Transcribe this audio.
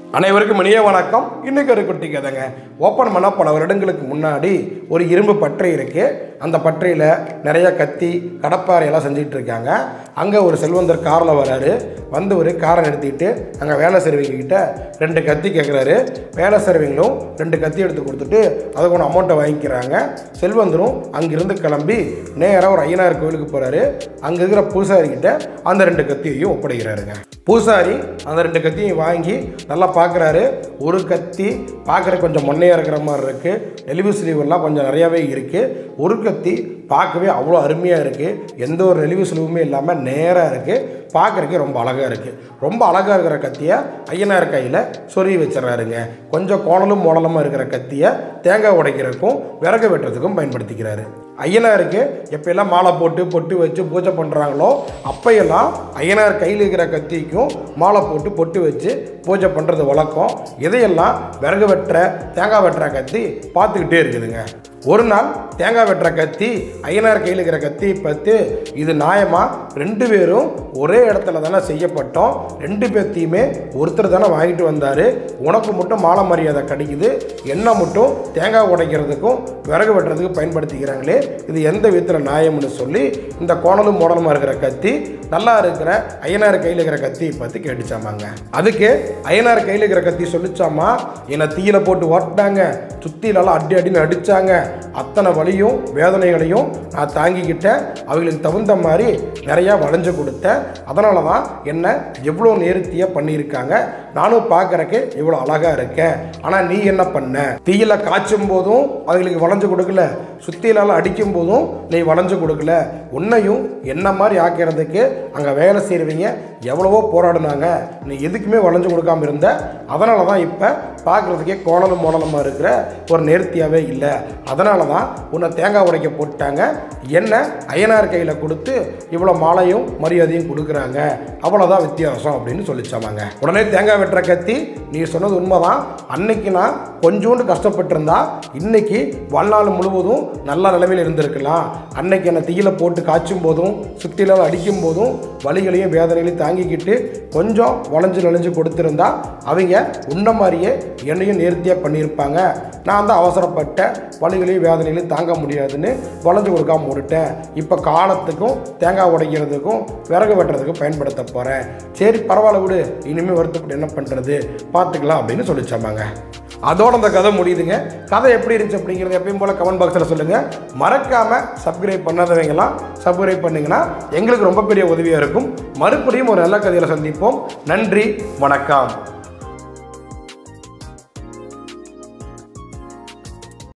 அனைவருக்கும் இனிய வணக்கம். இன்னைக்கு ஒரு குட்டி கதைங்க. ஓப்பன் பண்ண பல வருடங்களுக்கு முன்னாடி ஒரு இரும்பு பட்டறை இருக்கு. அந்த பட்டறையில் நிறைய கத்தி கடப்பாறையெல்லாம் செஞ்சுட்டு இருக்காங்க. அங்கே ஒரு செல்வந்தர் காரில் வராரு. வந்து ஒரு காரை நிறுத்திட்டு அங்கே வேலை செய்கிறவங்கக்கிட்ட 2 கத்தி கேட்குறாரு. வேலை செய்கிறவங்களும் 2 கத்தி எடுத்து கொடுத்துட்டு அதுக்கு ஒன்று அமௌண்ட்டை வாங்கிக்கிறாங்க. செல்வந்தரும் அங்கிருந்து கிளம்பி நேராக ஒரு ஐயனார் கோவிலுக்கு போகிறாரு. அங்கே இருக்கிற பூசாரிக்கிட்ட அந்த 2 கத்தியையும் ஒப்படைக்கிறாருங்க. பூசாரி அந்த 2 கத்தியையும் வாங்கி நல்லா பார்க்குறாரு. ஒரு கத்தி பார்க்குற கொஞ்சம் மொன்னையாக இருக்கிற மாதிரி இருக்குது. நெளிவு சுழிவுலாம் கொஞ்சம் நிறையாவே இருக்குது. ஒரு கத்தி பார்க்கவே அவ்வளோ அருமையாக இருக்குது. எந்த ஒரு நெளிவு சுழிவுமே இல்லாமல் நேராக இருக்குது. பார்க்குறதுக்கே ரொம்ப அழகாக இருக்குது. ரொம்ப அழகாக இருக்கிற கத்தியை ஐயனார் கையில் சொருகி வச்சிடறாருங்க. கொஞ்சம் கோணலும் மோடலமாக இருக்கிற கத்தியை தேங்காய் உடைக்கிறதுக்கும் விறகு வெட்டுறதுக்கும் பயன்படுத்திக்கிறாரு. ஐயனாருக்கு எப்போல்லாம் மாலை போட்டு பொட்டு வச்சு பூஜை பண்ணுறாங்களோ அப்பையெல்லாம் ஐயனார் கையில் இருக்கிற கத்திக்கும் மாலை போட்டு பொட்டு வச்சு பூஜை பண்ணுறது வழக்கம். இதையெல்லாம் விறகு வெட்டுற தேங்காய் வெட்டுற கத்தி பார்த்துக்கிட்டே இருக்குதுங்க. ஒரு நாள் தேங்காய் வெட்டுற கத்தி ஐயனார் கையில் இருக்கிற கத்தி பார்த்து, இது நியாயமா? 2 பேரும் ஒரே இடத்துல தானே செய்யப்பட்டோம். 2 பேர்த்தையுமே ஒருத்தர் தானே வாங்கிட்டு வந்தார். உனக்கு மட்டும் மாலை மரியாதை கிடைக்குது, என்ன மட்டும் தேங்காய் உடைக்கிறதுக்கும் விறகு வெட்டுறதுக்கு பயன்படுத்திக்கிறாங்களே, இது எந்த விதத்தில் நியாயம்னு சொல்லி இந்த கோணலும் மோடலுமாக இருக்கிற கத்தி நல்லா இருக்கிற ஐயனார் கையில் இருக்கிற கத்தியை பார்த்து கேட்டுச்சாமாங்க. அதுக்கு ஐயனார் கையில் இருக்கிற கத்தி சொல்லிச்சாமா, என்னை தீயில போட்டு ஓட்டினாங்க, சுத்திலெல்லாம் அடி அடின்னு அடித்தாங்க, அத்தனை வலியும் வேதனைகளையும் நான் தாங்கிக்கிட்டேன், அவங்களுக்கு தகுந்த மாதிரி நிறையா வளைஞ்சு கொடுத்தேன், அதனால தான் என்னை எவ்வளோ நேர்த்தியாக பண்ணியிருக்காங்க, நானும் பார்க்குறக்கு இவ்வளோ அழகாக இருக்கேன். ஆனால் நீ என்ன பண்ண? தீயில காய்ச்சும் போதும் அவங்களுக்கு வளைஞ்சு கொடுக்கல, சுத்திலெல்லாம் அடிக்கும் போதும் நீ வளைஞ்சு கொடுக்கல. உன்னையும் என்ன மாதிரி ஆக்கிறதுக்கு அங்கே வேலை செய்கிறவங்க எவ்வளவோ போராடினாங்க, நீ எதுக்குமே வளைஞ்சு கொடுக்காம இருந்த, அதனால தான் இப்போ பார்க்குறதுக்கே கோணலும் மோடலமாக இருக்கிற ஒரு நேர்த்தியாகவே இல்லை. அதனால தான் உன்னை தேங்காய் உடைக்க போட்டாங்க, என்ன ஐயனார் கையில் கொடுத்து இவ்வளோ மாலையும் மரியாதையும் கொடுக்குறாங்க, அவ்வளோதான் வித்தியாசம் அப்படின்னு சொல்லிச்சாமாங்க. உடனே தேங்காய் வெட்டுற கத்தி, நீ சொன்னது உண்மைதான், அன்னைக்கு நான் கொஞ்சோண்டு கஷ்டப்பட்டிருந்தா இன்னைக்கு வாழ்நாள் முழுவதும் நல்ல நிலைமையில் இருந்திருக்கலாம். அன்னைக்கு என்னை தீயில போட்டு காய்ச்சும் போதும் சுத்தில அடிக்கும் போதும் வலிகளையும் வேதனைகளையும் தாங்கிக்கிட்டு கொஞ்சம் வளைஞ்சு கொடுத்துருந்தா அவங்க உன்ன மாதிரியே என்னையும் நேர்த்தியாக பண்ணியிருப்பாங்க. நான் தான் அவசரப்பட்ட வலிகளையும் வேதனைகளையும் தாங்க முடியாதுன்னு வளைஞ்சு கொடுக்காம விட்டுட்டேன். இப்போ காலத்துக்கும் தேங்காய் உடைக்கிறதுக்கும் விறகு வெட்டுறதுக்கும் பயன்படுத்த போகிறேன். சரி பரவாயில்ல விடு, இனிமேல் வருத்தப்பட்டு என்ன பண்ணுறது பார்த்துக்கலாம் அப்படின்னு சொல்லிச்சாமாங்க. அதோட அந்த கதை முடியுதுங்க. கதை எப்படி இருந்துச்சு அப்படிங்கிறது எப்பயும் போல் கமெண்ட் பாக்ஸில் சொல்லுங்கள். மறக்காமல் சப்ஸ்கிரைப் பண்ணாதவங்கலாம் சப்ஸ்கிரைப் பண்ணிங்கன்னா எங்களுக்கு ரொம்ப பெரிய உதவியாக இருக்கும். மறுபடியும் ஒரு நல்ல கதையில் சந்திப்போம். நன்றி, வணக்கம்.